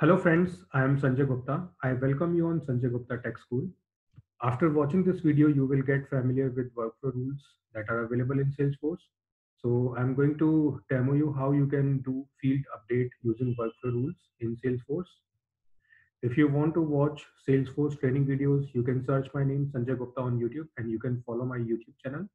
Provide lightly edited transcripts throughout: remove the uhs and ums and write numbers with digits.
Hello friends, I am Sanjay Gupta. I welcome you on Sanjay Gupta Tech School. After watching this video, you will get familiar with workflow rules that are available in Salesforce. So I'm going to demo you how you can do field update using workflow rules in Salesforce. If you want to watch Salesforce training videos, you can search my name Sanjay Gupta on YouTube and you can follow my YouTube channel.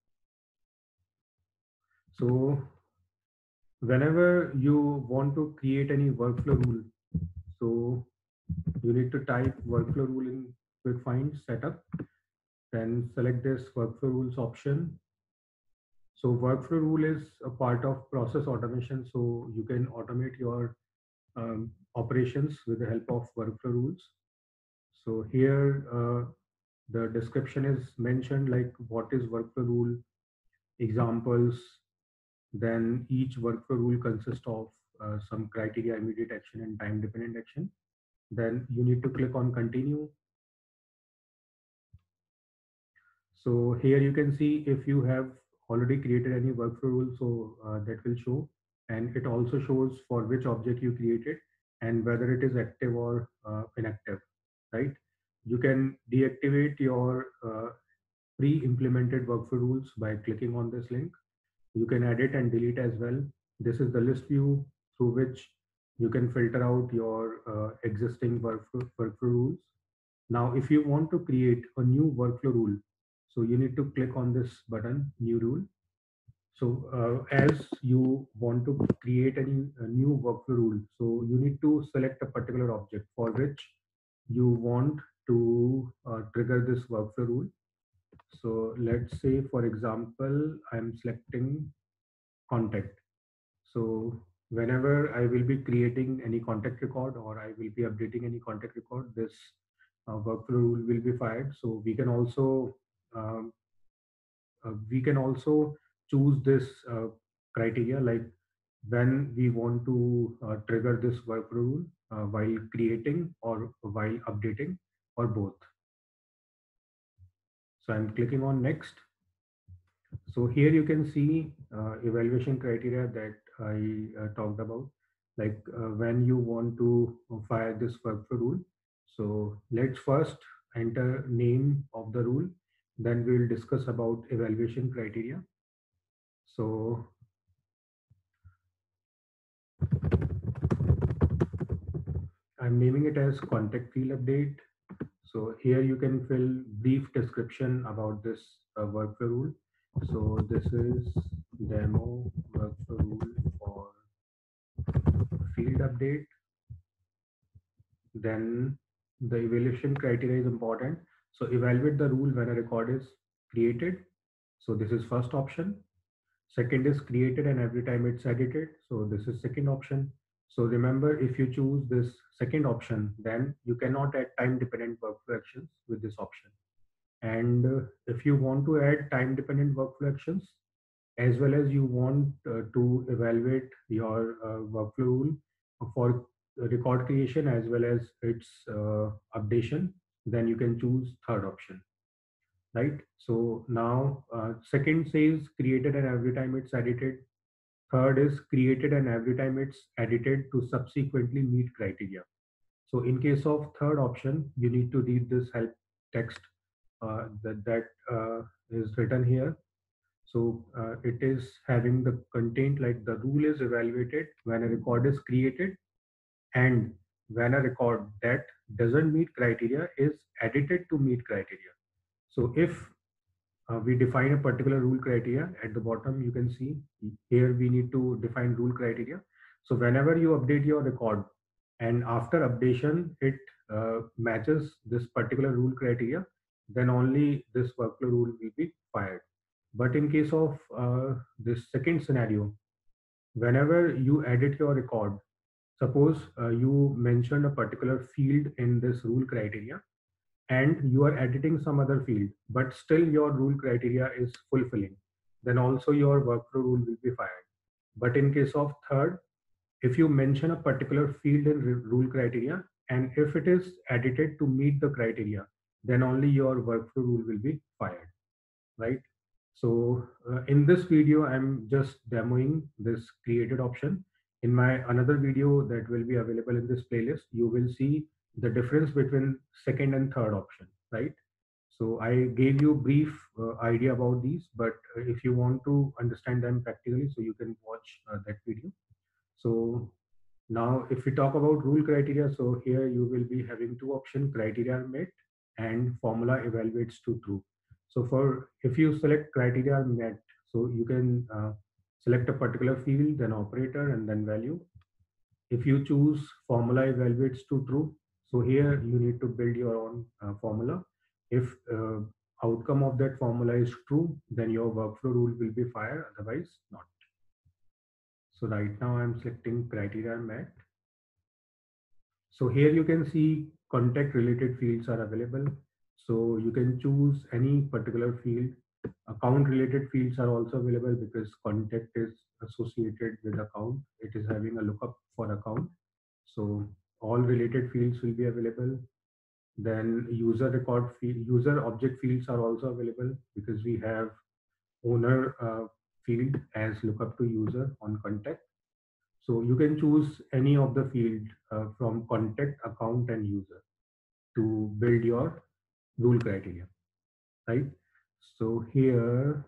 So whenever you want to create any workflow rule, so you need to type workflow rule in quick find setup, then select this workflow rules option. So workflow rule is a part of process automation. So you can automate your operations with the help of workflow rules. So here the description is mentioned like what is workflow rule, examples, then each workflow rule consists of some criteria, immediate action and time dependent action. Then you need to click on continue. So here you can see if you have already created any workflow rule, so that will show, and it also shows for which object you created and whether it is active or inactive, right? You can deactivate your pre-implemented workflow rules by clicking on this link. You can edit and delete as well. This is the list view through which you can filter out your existing workflow rules. Now, if you want to create a new workflow rule, so you need to click on this button, new rule. So as you want to create a new workflow rule, so you need to select a particular object for which you want to trigger this workflow rule. So let's say, for example, I'm selecting contact. So whenever I will be creating any contact record or I will be updating any contact record, this workflow rule will be fired. So um, we can also choose this criteria like when we want to trigger this workflow rule while creating or while updating or both. So I'm clicking on next. So here you can see evaluation criteria that I talked about, like when you want to fire this workflow rule. So let's first enter name of the rule, then we will discuss about evaluation criteria. So I'm naming it as contact field update. So here you can fill brief description about this workflow rule. So this is demo workflow rule for field update. Then the evaluation criteria is important. So evaluate the rule when a record is created. So this is first option. Second is created and every time it's edited. So this is second option. So remember, if you choose this second option, then you cannot add time dependent workflow actions with this option. And if you want to add time dependent workflow actions, as well as you want to evaluate your workflow rule for record creation as well as its updation, then you can choose third option, right? So now second says created and every time it's edited. Third is created and every time it's edited to subsequently meet criteria. So in case of third option, you need to read this help text that is written here. So it is having the content like the rule is evaluated when a record is created and when a record that doesn't meet criteria is edited to meet criteria. So if we define a particular rule criteria at the bottom, you can see here we need to define rule criteria. So whenever you update your record and after updation, it matches this particular rule criteria, then only this workflow rule will be fired. But in case of this second scenario, whenever you edit your record, suppose you mentioned a particular field in this rule criteria and you are editing some other field, but still your rule criteria is fulfilling, then also your workflow rule will be fired. But in case of third, if you mention a particular field in rule criteria and if it is edited to meet the criteria, then only your workflow rule will be fired, right? So in this video, I'm just demoing this created option. In my another video that will be available in this playlist, you will see the difference between second and third option, right? So I gave you brief idea about these, but if you want to understand them practically, so you can watch that video. So now if we talk about rule criteria, so here you will be having two options: criteria are met and formula evaluates to true. So for if you select criteria are met, so you can select a particular field, then operator, and then value. If you choose formula evaluates to true, so here you need to build your own formula. If outcome of that formula is true, then your workflow rule will be fired, otherwise not. So right now I'm selecting criteria met. So here you can see contact related fields are available. So you can choose any particular field. Account related fields are also available because contact is associated with account. It is having a lookup for account. So all related fields will be available. Then user record field, user object fields are also available because we have owner field as lookup to user on contact. So you can choose any of the field from contact, account, and user to build your rule criteria, right? So here,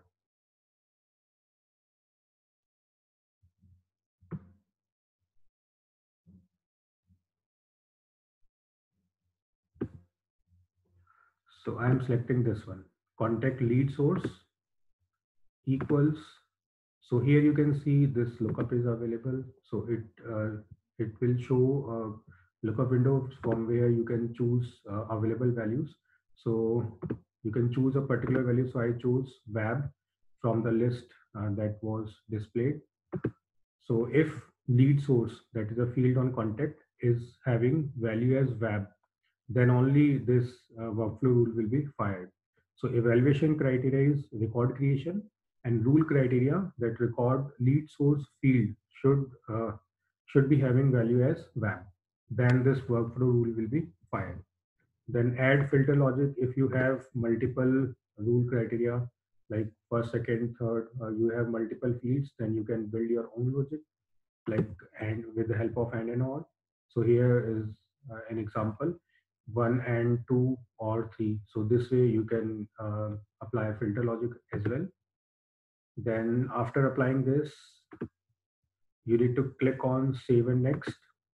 so I'm selecting this one, contact lead source equals. So here you can see this lookup is available. So it will show lookup window from where you can choose available values. So you can choose a particular value. So I chose VAB from the list that was displayed. So if lead source, that is a field on contact, is having value as VAB, then only this workflow rule will be fired. So evaluation criteria is record creation, and rule criteria that record lead source field should be having value as VAB. Then this workflow rule will be fired. Then add filter logic. If you have multiple rule criteria like first, second, third, you have multiple fields, then you can build your own logic like and with the help of and or. So here is an example, 1 and 2 or 3. So this way you can apply filter logic as well. Then after applying this, you need to click on save and next.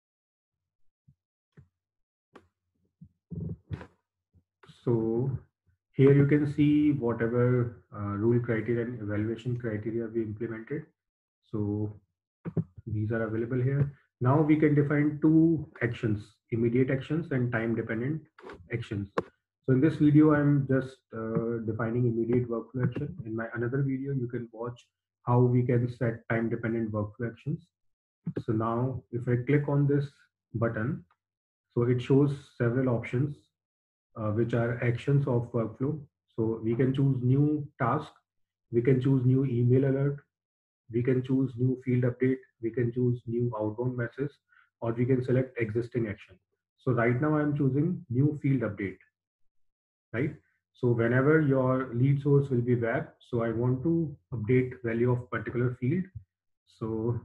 So here you can see whatever rule criteria and evaluation criteria we implemented. So these are available here. Now we can define two actions, immediate actions and time dependent actions. So in this video, I'm just defining immediate workflow action. In my another video, you can watch how we can set time dependent workflow actions. So now if I click on this button, so it shows several options which are actions of workflow. So we can choose new task, we can choose new email alert, we can choose new field update, we can choose new outbound message, or we can select existing action. So right now I'm choosing new field update, right? So whenever your lead source will be web, so I want to update value of particular field. So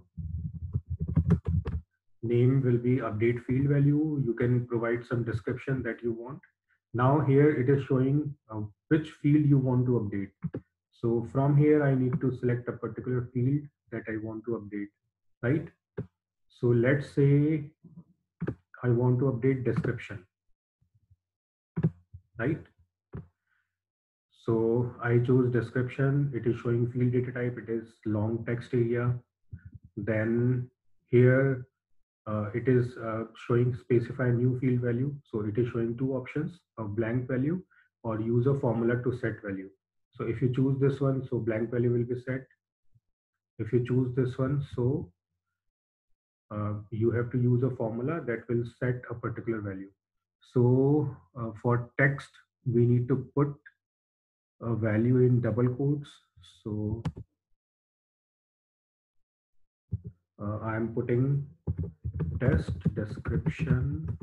name will be update field value. You can provide some description that you want. Now here it is showing which field you want to update. So from here, I need to select a particular field that I want to update, right? So let's say I want to update description, right? So I choose description. It is showing field data type. It is long text area. Then here it is showing specify new field value. So it is showing two options, a blank value or use a formula to set value. So if you choose this one, so blank value will be set. If you choose this one, so you have to use a formula that will set a particular value. So for text, we need to put a value in double quotes. So I'm putting test description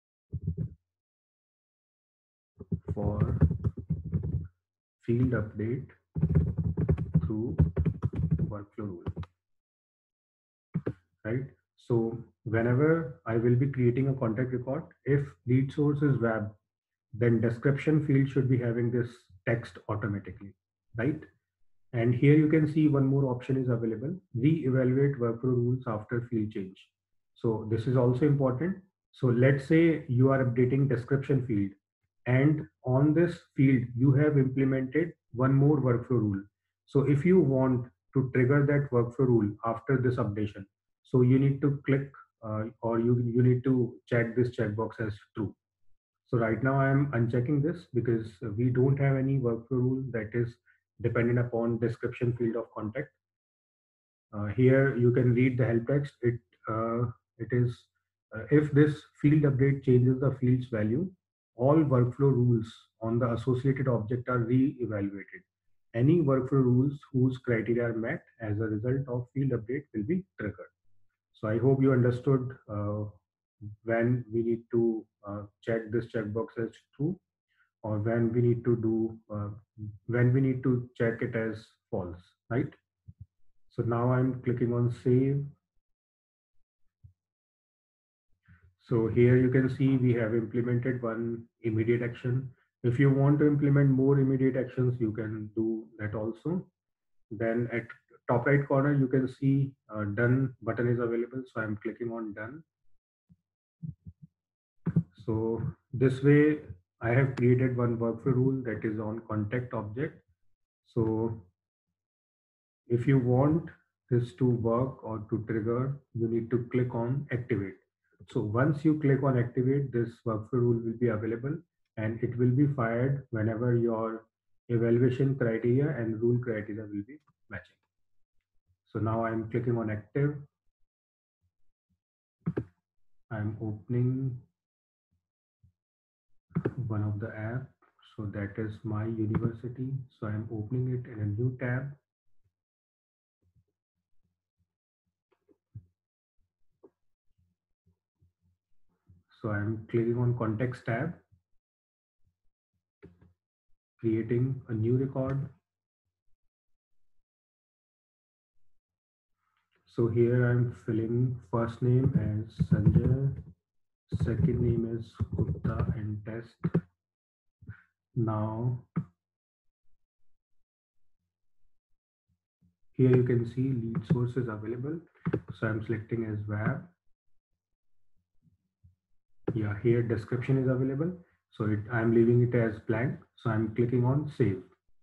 for field update through workflow rule, right? So whenever I will be creating a contact record, if lead source is web, then description field should be having this text automatically, right? And here you can see one more option is available. Re-evaluate workflow rules after field change. So this is also important. So let's say you are updating description field, and on this field, you have implemented one more workflow rule. So if you want to trigger that workflow rule after this updation, so you need to click or you need to check this checkbox as true. So right now I'm unchecking this because we don't have any workflow rule that is dependent upon description field of contact. Here you can read the help text. It is if this field update changes the field's value, all workflow rules on the associated object are re-evaluated. Any workflow rules whose criteria are met as a result of field update will be triggered. So I hope you understood when we need to check this checkbox as true, or when we need to check it as false, right? So now I'm clicking on save. So here you can see we have implemented one immediate action. If you want to implement more immediate actions, you can do that also. Then at top right corner, you can see done button is available. So I'm clicking on done. So this way I have created one workflow rule that is on contact object. So if you want this to work or to trigger, you need to click on activate. So once you click on activate, this workflow rule will be available and it will be fired whenever your evaluation criteria and rule criteria will be matching. So now I'm clicking on active. I'm opening one of the app. So that is my university. So I'm opening it in a new tab. So I'm clicking on context tab, creating a new record. So here I'm filling first name as Sanjay, second name is Gupta and test. Now here you can see lead source is available. So I'm selecting as web. Yeah, here description is available. So I'm leaving it as blank. So I'm clicking on save.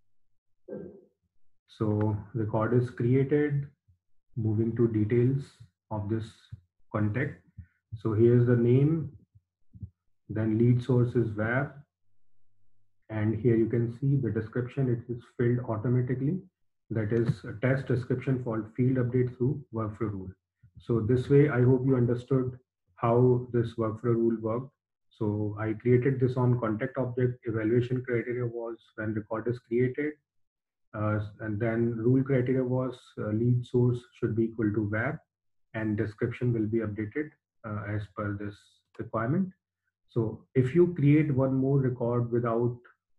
So record is created. Moving to details of this contact. So here's the name, then lead source is web, and here you can see the description, it is filled automatically. That is a test description for field update through workflow rule. So this way, I hope you understood how this workflow rule worked. So I created this on contact object. Evaluation criteria was when record is created. And then rule criteria was lead source should be equal to web and description will be updated as per this requirement. So if you create one more record without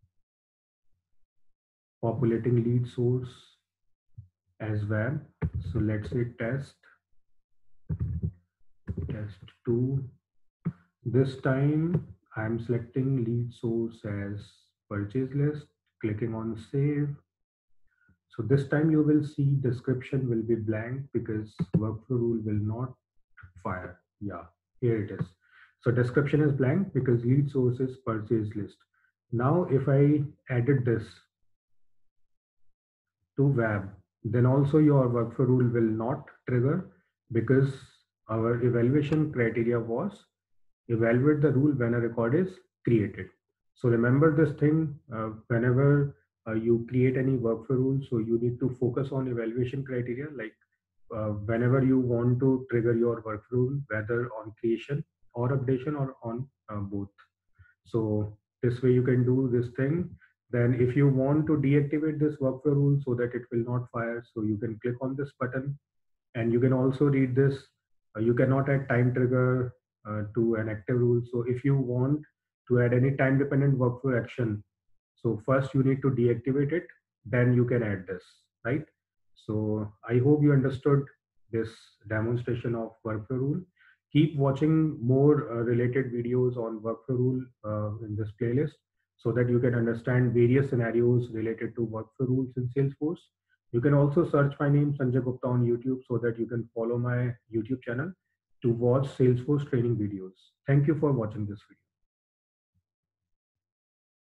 populating lead source as web, so let's say test 2. This time I'm selecting lead source as purchase list, clicking on save. So this time you will see description will be blank because workflow rule will not fire. Yeah, here it is. So description is blank because lead source is purchase list. Now if I added this to web, then also your workflow rule will not trigger because our evaluation criteria was evaluate the rule when a record is created. So remember this thing whenever you create any workflow rule, so you need to focus on evaluation criteria, like whenever you want to trigger your workflow rule, whether on creation or updation or on both. So this way you can do this thing. Then if you want to deactivate this workflow rule so that it will not fire, so you can click on this button and you can also read this. You cannot add time trigger to an active rule. So if you want to add any time dependent workflow action, so first you need to deactivate it, then you can add this, right? So I hope you understood this demonstration of workflow rule. Keep watching more related videos on workflow rule in this playlist so that you can understand various scenarios related to workflow rules in Salesforce. You can also search my name Sanjay Gupta on YouTube so that you can follow my YouTube channel to watch Salesforce training videos. Thank you for watching this video.